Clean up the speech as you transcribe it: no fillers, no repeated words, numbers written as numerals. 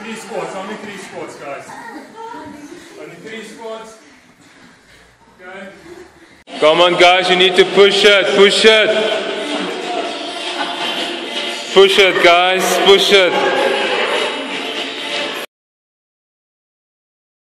3 squats, only 3 squats, guys. Only 3 squats. Okay. Come on, guys, you need to push it, push it. Push it, guys, push it.